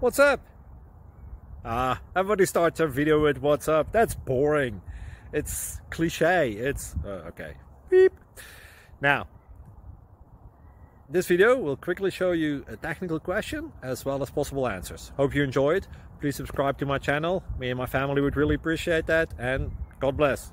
What's up? Everybody starts their video with what's up. That's boring. It's cliche. It's okay. Beep. Now, this video will quickly show you a technical question as well as possible answers. Hope you enjoyed. Please subscribe to my channel. Me and my family would really appreciate that, and God bless.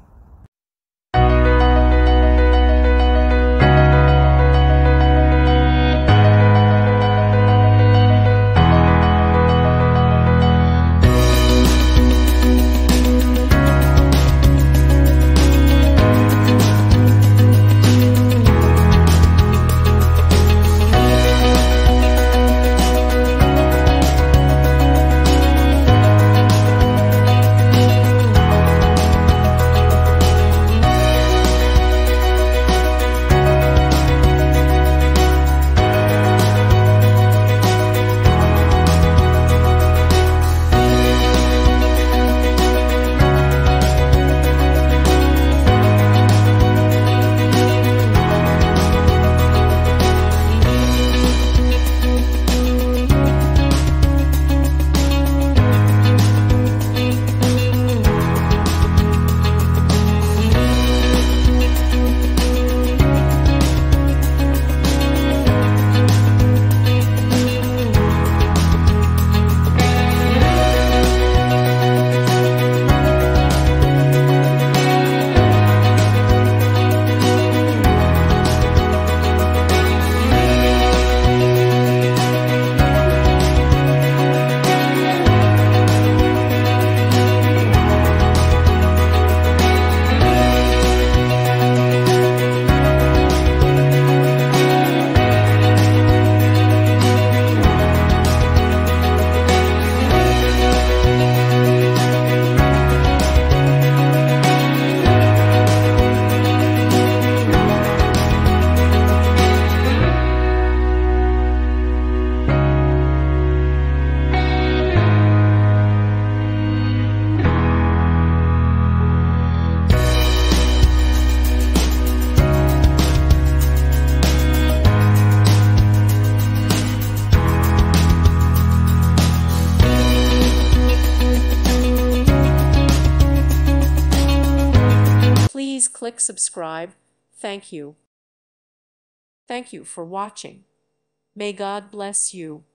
Please click subscribe. Thank you. Thank you for watching. May God bless you.